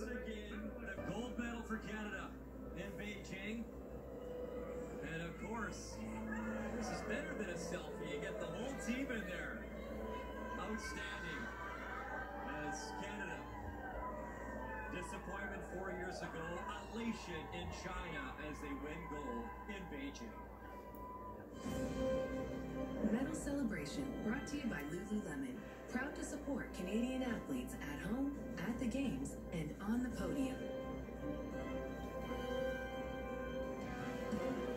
again, the gold medal for Canada in Beijing. And of course, this is better than a selfie. You get the whole team in there. Outstanding. As Canada, disappointment 4 years ago, elation in China as they win gold in Beijing. Medal celebration brought to you by Lululemon. Proud to support Canadian athletes at home, at the games, and on the podium.